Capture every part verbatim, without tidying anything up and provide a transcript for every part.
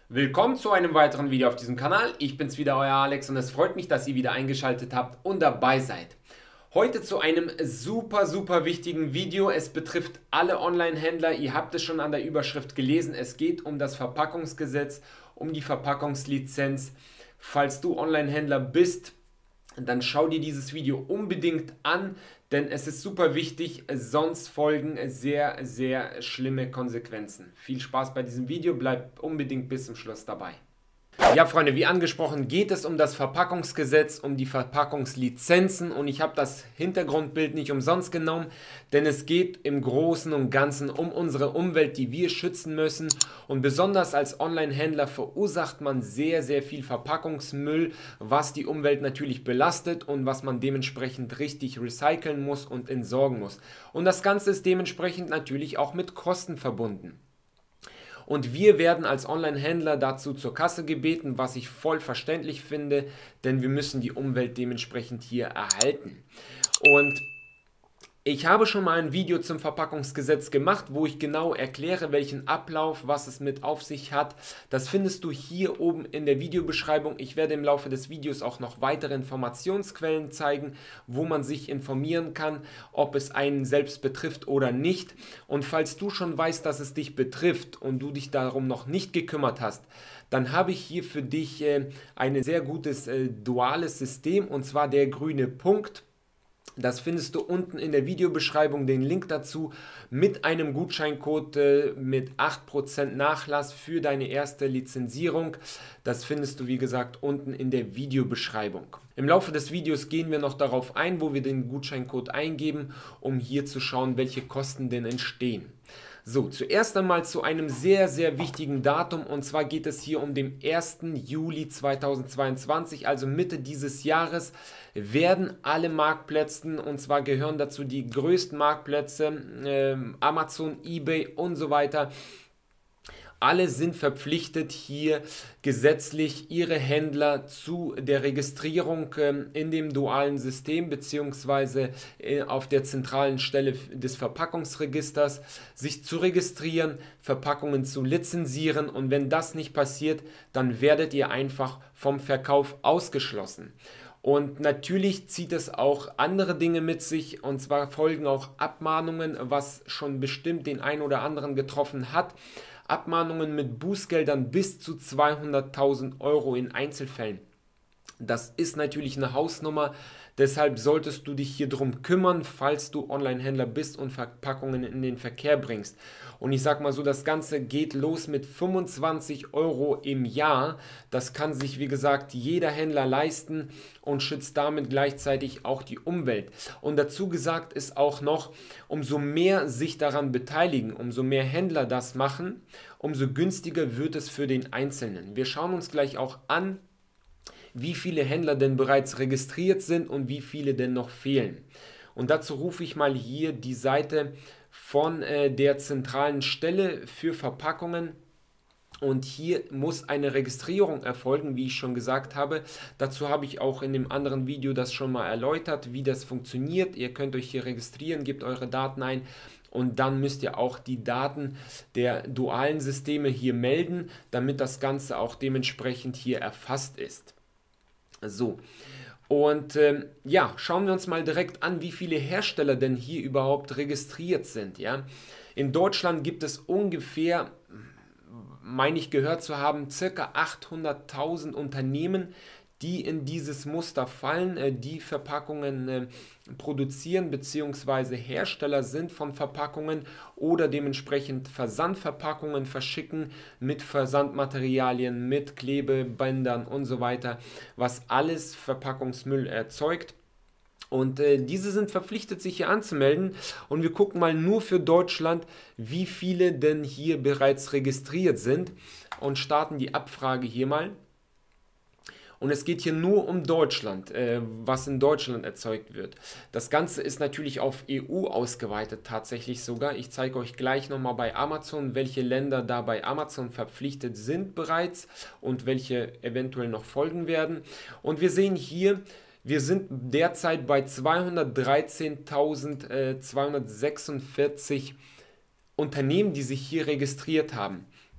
Willkommen zu einem weiteren Video auf diesem Kanal. Ich bin's wieder, euer Alex, und es freut mich, dass ihr wieder eingeschaltet habt und dabei seid. Heute zu einem super, super wichtigen Video. Es betrifft alle Online-Händler. Ihr habt es schon an der Überschrift gelesen. Es geht um das Verpackungsgesetz, um die Verpackungslizenz. Falls du Online-Händler bist, dann schau dir dieses Video unbedingt an, denn es ist super wichtig, sonst folgen sehr, sehr schlimme Konsequenzen. Viel Spaß bei diesem Video, bleibt unbedingt bis zum Schluss dabei. Ja, Freunde, wie angesprochen, geht es um das Verpackungsgesetz, um die Verpackungslizenzen, und ich habe das Hintergrundbild nicht umsonst genommen, denn es geht im Großen und Ganzen um unsere Umwelt, die wir schützen müssen, und besonders als Online-Händler verursacht man sehr, sehr viel Verpackungsmüll, was die Umwelt natürlich belastet und was man dementsprechend richtig recyceln muss und entsorgen muss. Und das Ganze ist dementsprechend natürlich auch mit Kosten verbunden. Und wir werden als Online-Händler dazu zur Kasse gebeten, was ich voll verständlich finde, denn wir müssen die Umwelt dementsprechend hier erhalten. Und ich habe schon mal ein Video zum Verpackungsgesetz gemacht, wo ich genau erkläre, welchen Ablauf, was es mit auf sich hat. Das findest du hier oben in der Videobeschreibung. Ich werde im Laufe des Videos auch noch weitere Informationsquellen zeigen, wo man sich informieren kann, ob es einen selbst betrifft oder nicht. Und falls du schon weißt, dass es dich betrifft und du dich darum noch nicht gekümmert hast, dann habe ich hier für dich äh, ein sehr gutes äh, duales System, und zwar der grüne Punkt. Das findest du unten in der Videobeschreibung, den Link dazu, mit einem Gutscheincode äh, mit acht Prozent Nachlass für deine erste Lizenzierung. Das findest du, wie gesagt, unten in der Videobeschreibung. Im Laufe des Videos gehen wir noch darauf ein, wo wir den Gutscheincode eingeben, um hier zu schauen, welche Kosten denn entstehen. So, zuerst einmal zu einem sehr, sehr wichtigen Datum, und zwar geht es hier um den ersten Juli zweitausendzweiundzwanzig, also Mitte dieses Jahres, werden alle Marktplätze, und zwar gehören dazu die größten Marktplätze, äh, Amazon, eBay und so weiter, alle sind verpflichtet, hier gesetzlich ihre Händler zu der Registrierung in dem dualen System bzw. auf der zentralen Stelle des Verpackungsregisters sich zu registrieren, Verpackungen zu lizenzieren, und wenn das nicht passiert, dann werdet ihr einfach vom Verkauf ausgeschlossen. Und natürlich zieht es auch andere Dinge mit sich, und zwar folgen auch Abmahnungen, was schon bestimmt den einen oder anderen getroffen hat. Abmahnungen mit Bußgeldern bis zu zweihunderttausend Euro in Einzelfällen. Das ist natürlich eine Hausnummer, deshalb solltest du dich hier drum kümmern, falls du Online-Händler bist und Verpackungen in den Verkehr bringst. Und ich sag mal so, das Ganze geht los mit fünfundzwanzig Euro im Jahr. Das kann sich, wie gesagt, jeder Händler leisten und schützt damit gleichzeitig auch die Umwelt. Und dazu gesagt ist auch noch, umso mehr sich daran beteiligen, umso mehr Händler das machen, umso günstiger wird es für den Einzelnen. Wir schauen uns gleich auch an, wie viele Händler denn bereits registriert sind und wie viele denn noch fehlen. Und dazu rufe ich mal hier die Seite von äh, der zentralen Stelle für Verpackungen. Und hier muss eine Registrierung erfolgen, wie ich schon gesagt habe. Dazu habe ich auch in dem anderen Video das schon mal erläutert, wie das funktioniert. Ihr könnt euch hier registrieren, gebt eure Daten ein, und dann müsst ihr auch die Daten der dualen Systeme hier melden, damit das Ganze auch dementsprechend hier erfasst ist. So, und ähm, ja, schauen wir uns mal direkt an, wie viele Hersteller denn hier überhaupt registriert sind. Ja? In Deutschland gibt es ungefähr, meine ich gehört zu haben, ca. achthunderttausend Unternehmen, die in dieses Muster fallen, äh, die Verpackungen äh, produzieren bzw. Hersteller sind von Verpackungen oder dementsprechend Versandverpackungen verschicken mit Versandmaterialien, mit Klebebändern und so weiter, was alles Verpackungsmüll erzeugt. Und äh, diese sind verpflichtet, sich hier anzumelden, und wir gucken mal nur für Deutschland, wie viele denn hier bereits registriert sind, und starten die Abfrage hier mal. Und es geht hier nur um Deutschland, äh, was in Deutschland erzeugt wird. Das Ganze ist natürlich auf E U ausgeweitet, tatsächlich sogar. Ich zeige euch gleich nochmal bei Amazon, welche Länder da bei Amazon verpflichtet sind bereits und welche eventuell noch folgen werden. Und wir sehen hier, wir sind derzeit bei zweihundertdreizehntausendzweihundertsechsundvierzig Unternehmen, die sich hier registriert haben.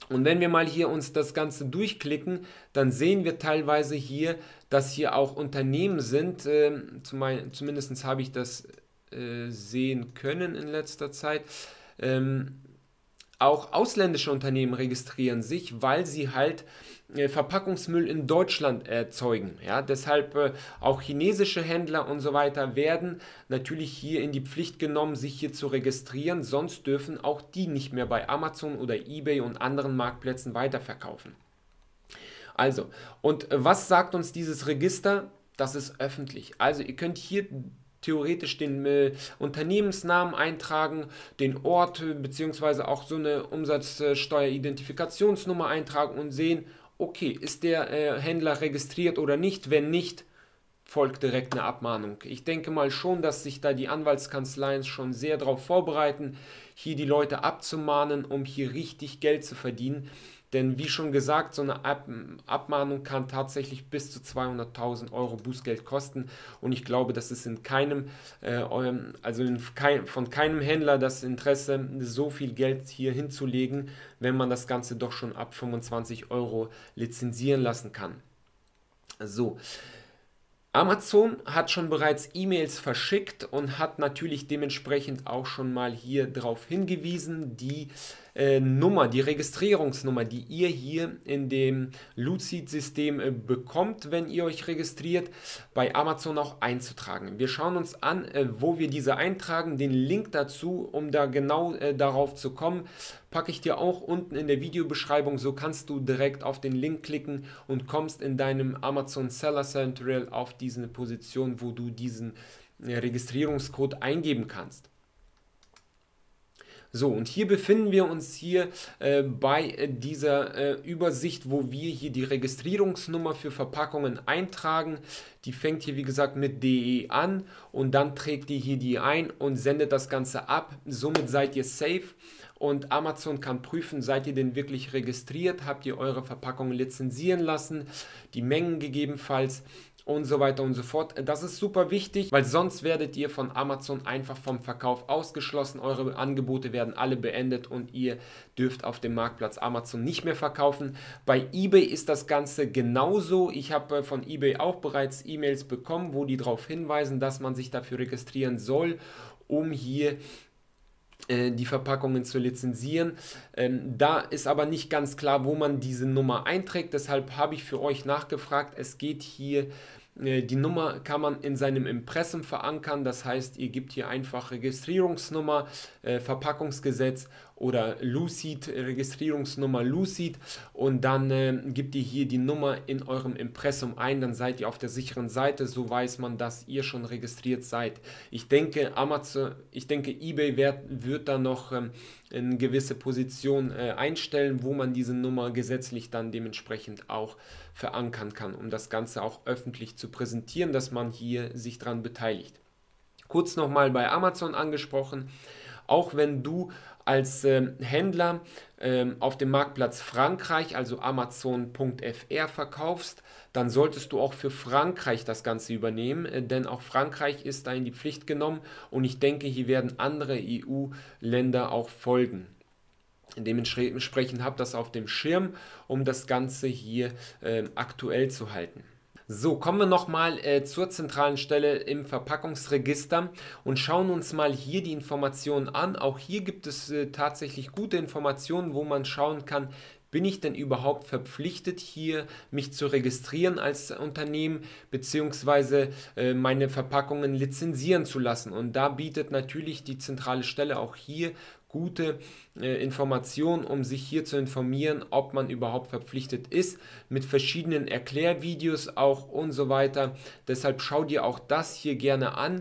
Und wenn wir mal hier uns das Ganze durchklicken, dann sehen wir teilweise hier, dass hier auch Unternehmen sind, äh, zumindest habe ich das äh, sehen können in letzter Zeit, ähm, auch ausländische Unternehmen registrieren sich, weil sie halt äh, Verpackungsmüll in Deutschland erzeugen. Ja, deshalb äh, auch chinesische Händler und so weiter werden natürlich hier in die Pflicht genommen, sich hier zu registrieren. Sonst dürfen auch die nicht mehr bei Amazon oder eBay und anderen Marktplätzen weiterverkaufen. Also, und was sagt uns dieses Register? Das ist öffentlich. Also ihr könnt hier theoretisch den äh, Unternehmensnamen eintragen, den Ort äh, beziehungsweise auch so eine Umsatzsteueridentifikationsnummer eintragen und sehen, okay, ist der äh, Händler registriert oder nicht? Wenn nicht, folgt direkt eine Abmahnung. Ich denke mal schon, dass sich da die Anwaltskanzleien schon sehr darauf vorbereiten, hier die Leute abzumahnen, um hier richtig Geld zu verdienen. Denn wie schon gesagt, so eine Ab Abmahnung kann tatsächlich bis zu zweihunderttausend Euro Bußgeld kosten. Und ich glaube, das ist in keinem, äh, also in kein, von keinem Händler das Interesse, so viel Geld hier hinzulegen, wenn man das Ganze doch schon ab fünfundzwanzig Euro lizenzieren lassen kann. So. Amazon hat schon bereits E-Mails verschickt und hat natürlich dementsprechend auch schon mal hier darauf hingewiesen, die äh, Nummer, die Registrierungsnummer, die ihr hier in dem Lucid-System äh, bekommt, wenn ihr euch registriert, bei Amazon auch einzutragen. Wir schauen uns an, äh, wo wir diese eintragen. Den Link dazu, um da genau äh, darauf zu kommen, packe ich dir auch unten in der Videobeschreibung. So kannst du direkt auf den Link klicken und kommst in deinem Amazon Seller Central auf diese Position, wo du diesen äh, Registrierungscode eingeben kannst. So, und hier befinden wir uns hier äh, bei äh, dieser äh, Übersicht, wo wir hier die Registrierungsnummer für Verpackungen eintragen. Die fängt hier wie gesagt mit D E an und dann trägt ihr hier die ein und sendet das Ganze ab. Somit seid ihr safe und Amazon kann prüfen, seid ihr denn wirklich registriert, habt ihr eure Verpackungen lizenzieren lassen, die Mengen gegebenenfalls und so weiter und so fort. Das ist super wichtig, weil sonst werdet ihr von Amazon einfach vom Verkauf ausgeschlossen. Eure Angebote werden alle beendet und ihr dürft auf dem Marktplatz Amazon nicht mehr verkaufen. Bei eBay ist das Ganze genauso. Ich habe von eBay auch bereits E-Mails bekommen, wo die darauf hinweisen, dass man sich dafür registrieren soll, um hier die Verpackungen zu lizenzieren. Ähm, da ist aber nicht ganz klar, wo man diese Nummer einträgt. Deshalb habe ich für euch nachgefragt. Es geht hier, äh, die Nummer kann man in seinem Impressum verankern. Das heißt, ihr gebt hier einfach Registrierungsnummer, äh, Verpackungsgesetz oder Lucid, Registrierungsnummer Lucid und dann äh, gebt ihr hier die Nummer in eurem Impressum ein, dann seid ihr auf der sicheren Seite, so weiß man, dass ihr schon registriert seid. Ich denke, Amazon, ich denke, eBay wird, wird da noch ähm, eine gewisse Position äh, einstellen, wo man diese Nummer gesetzlich dann dementsprechend auch verankern kann, um das Ganze auch öffentlich zu präsentieren, dass man hier sich daran beteiligt. Kurz nochmal bei Amazon angesprochen, auch wenn du als äh, Händler äh, auf dem Marktplatz Frankreich, also Amazon Punkt F R verkaufst, dann solltest du auch für Frankreich das Ganze übernehmen, äh, denn auch Frankreich ist da in die Pflicht genommen und ich denke, hier werden andere E U-Länder auch folgen. Dementsprechend habt das auf dem Schirm, um das Ganze hier äh, aktuell zu halten. So, kommen wir nochmal äh, zur zentralen Stelle im Verpackungsregister und schauen uns mal hier die Informationen an. Auch hier gibt es äh, tatsächlich gute Informationen, wo man schauen kann, bin ich denn überhaupt verpflichtet, hier mich zu registrieren als Unternehmen, beziehungsweise äh, meine Verpackungen lizenzieren zu lassen. Und da bietet natürlich die zentrale Stelle auch hier gute äh, Informationen, um sich hier zu informieren, ob man überhaupt verpflichtet ist, mit verschiedenen Erklärvideos auch und so weiter. Deshalb schau dir auch das hier gerne an,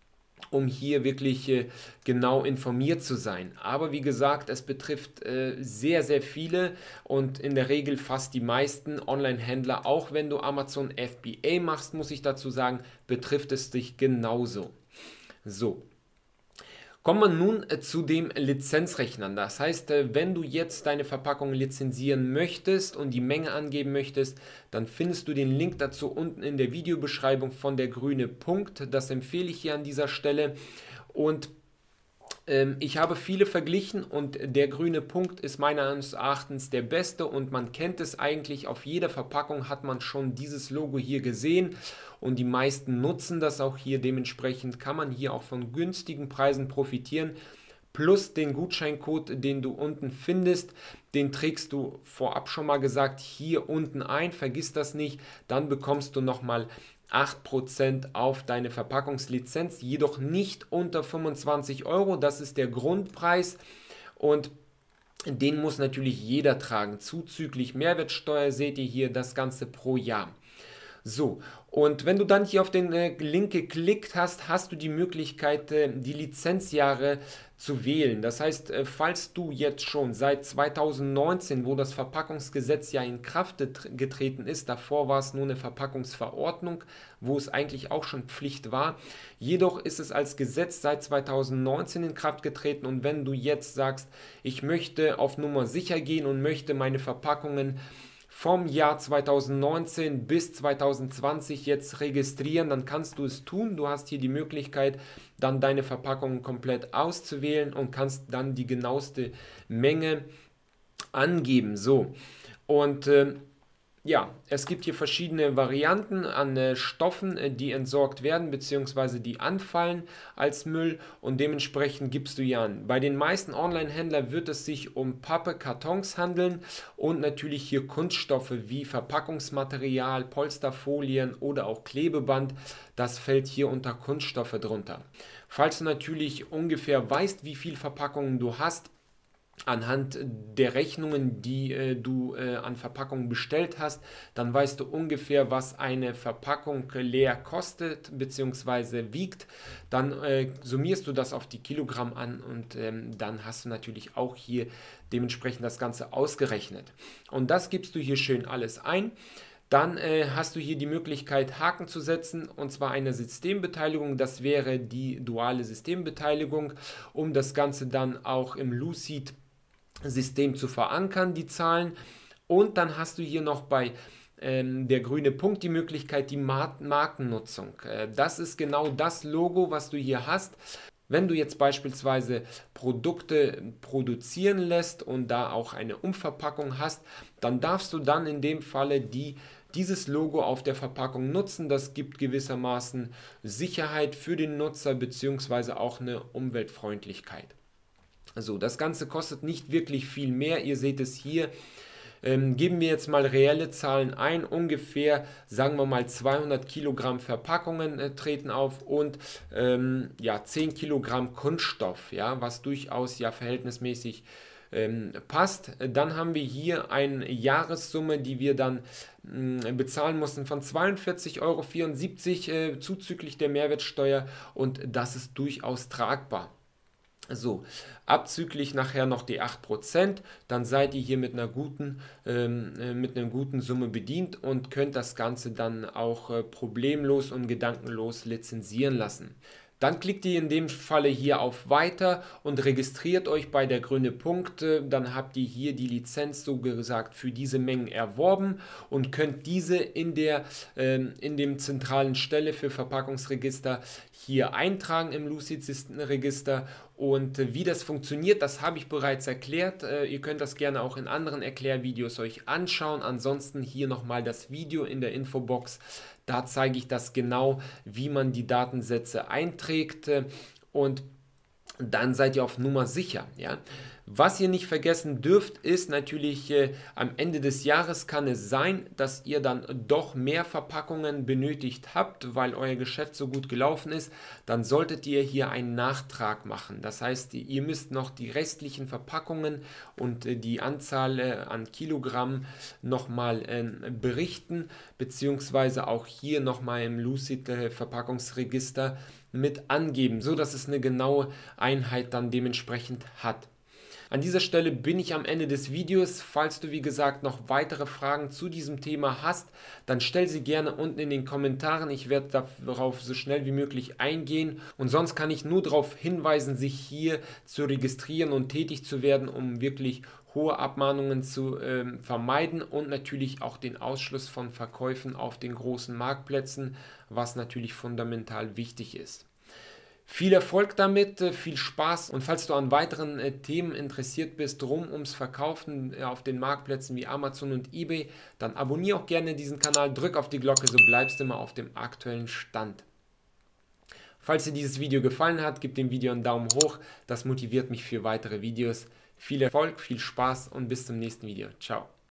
um hier wirklich äh, genau informiert zu sein. Aber wie gesagt, es betrifft äh, sehr, sehr viele und in der Regel fast die meisten Online-Händler. Auch wenn du Amazon F B A machst, muss ich dazu sagen, betrifft es dich genauso. So. Kommen wir nun äh, zu dem Lizenzrechnern. Das heißt, äh, wenn du jetzt deine Verpackung lizenzieren möchtest und die Menge angeben möchtest, dann findest du den Link dazu unten in der Videobeschreibung von der grüne Punkt. Das empfehle ich hier an dieser Stelle. Und Ähm, ich habe viele verglichen und der grüne Punkt ist meines Erachtens der beste und man kennt es eigentlich, auf jeder Verpackung hat man schon dieses Logo hier gesehen und die meisten nutzen das auch hier, dementsprechend kann man hier auch von günstigen Preisen profitieren. Plus den Gutscheincode, den du unten findest, den trägst du vorab schon mal gesagt hier unten ein, vergiss das nicht, dann bekommst du nochmal acht Prozent auf deine Verpackungslizenz, jedoch nicht unter fünfundzwanzig Euro, das ist der Grundpreis und den muss natürlich jeder tragen. Zuzüglich Mehrwertsteuer seht ihr hier das Ganze pro Jahr. So, und wenn du dann hier auf den äh, Link geklickt hast, hast du die Möglichkeit, äh, die Lizenzjahre zu wählen. Das heißt, äh, falls du jetzt schon seit zweitausendneunzehn, wo das Verpackungsgesetz ja in Kraft getreten ist, davor war es nur eine Verpackungsverordnung, wo es eigentlich auch schon Pflicht war. Jedoch ist es als Gesetz seit zweitausendneunzehn in Kraft getreten und wenn du jetzt sagst, ich möchte auf Nummer sicher gehen und möchte meine Verpackungen vom Jahr zweitausendneunzehn bis zweitausendzwanzig jetzt registrieren, dann kannst du es tun. Du hast hier die Möglichkeit, dann deine Verpackungen komplett auszuwählen und kannst dann die genaueste Menge angeben. So, und äh, ja, es gibt hier verschiedene Varianten an äh, Stoffen, äh, die entsorgt werden bzw. die anfallen als Müll und dementsprechend gibst du ja an. Bei den meisten Online-Händlern wird es sich um Pappe, Kartons handeln und natürlich hier Kunststoffe wie Verpackungsmaterial, Polsterfolien oder auch Klebeband. Das fällt hier unter Kunststoffe drunter. Falls du natürlich ungefähr weißt, wie viel Verpackungen du hast, anhand der Rechnungen, die äh, du äh, an Verpackungen bestellt hast, dann weißt du ungefähr, was eine Verpackung leer kostet bzw. wiegt. Dann äh, summierst du das auf die Kilogramm an und ähm, dann hast du natürlich auch hier dementsprechend das Ganze ausgerechnet. Und das gibst du hier schön alles ein. Dann äh, hast du hier die Möglichkeit, Haken zu setzen, und zwar eine Systembeteiligung. Das wäre die duale Systembeteiligung, um das Ganze dann auch im Lucid System zu verankern, die Zahlen. Und dann hast du hier noch bei ähm, der grüne Punkt die Möglichkeit, die Mar Markennutzung. Äh, das ist genau das Logo, was du hier hast. Wenn du jetzt beispielsweise Produkte produzieren lässt und da auch eine Umverpackung hast, dann darfst du dann in dem Falle die dieses Logo auf der Verpackung nutzen. Das gibt gewissermaßen Sicherheit für den Nutzer bzw. auch eine Umweltfreundlichkeit. So, das Ganze kostet nicht wirklich viel mehr. Ihr seht es hier. Ähm, geben wir jetzt mal reelle Zahlen ein. Ungefähr, sagen wir mal, zweihundert Kilogramm Verpackungen äh, treten auf und ähm, ja, zehn Kilogramm Kunststoff, ja, was durchaus ja verhältnismäßig ähm, passt. Dann haben wir hier eine Jahressumme, die wir dann mh, bezahlen mussten von zweiundvierzig Euro vierundsiebzig äh, zuzüglich der Mehrwertsteuer und das ist durchaus tragbar. So, abzüglich nachher noch die acht Prozent, dann seid ihr hier mit einer guten, ähm, mit einer guten Summe bedient und könnt das Ganze dann auch äh, problemlos und gedankenlos lizenzieren lassen. Dann klickt ihr in dem Falle hier auf Weiter und registriert euch bei der grüne Punkt. Dann habt ihr hier die Lizenz so gesagt für diese Mengen erworben und könnt diese in der ähm, in dem zentralen Stelle für Verpackungsregister hier eintragen im Lucid-Register. Und äh, wie das funktioniert, das habe ich bereits erklärt. Äh, ihr könnt das gerne auch in anderen Erklärvideos euch anschauen. Ansonsten hier nochmal das Video in der Infobox. Da zeige ich das genau, wie man die Datensätze einträgt und dann seid ihr auf Nummer sicher. Ja? Was ihr nicht vergessen dürft, ist natürlich, äh, am Ende des Jahres kann es sein, dass ihr dann doch mehr Verpackungen benötigt habt, weil euer Geschäft so gut gelaufen ist. Dann solltet ihr hier einen Nachtrag machen. Das heißt, ihr müsst noch die restlichen Verpackungen und äh, die Anzahl äh, an Kilogramm nochmal äh, berichten, beziehungsweise auch hier nochmal im Lucid äh, Verpackungsregister mit angeben, so dass es eine genaue Einheit dann dementsprechend hat. An dieser Stelle bin ich am Ende des Videos. Falls du wie gesagt noch weitere Fragen zu diesem Thema hast, dann stell sie gerne unten in den Kommentaren. Ich werde darauf so schnell wie möglich eingehen und sonst kann ich nur darauf hinweisen, sich hier zu registrieren und tätig zu werden, um wirklich hohe Abmahnungen zu äh, vermeiden und natürlich auch den Ausschluss von Verkäufen auf den großen Marktplätzen, was natürlich fundamental wichtig ist. Viel Erfolg damit, äh, viel Spaß, und falls du an weiteren äh, Themen interessiert bist, rund ums Verkaufen äh, auf den Marktplätzen wie Amazon und eBay, dann abonniere auch gerne diesen Kanal, drück auf die Glocke, so bleibst du immer auf dem aktuellen Stand. Falls dir dieses Video gefallen hat, gib dem Video einen Daumen hoch, das motiviert mich für weitere Videos. Viel Erfolg, viel Spaß und bis zum nächsten Video. Ciao.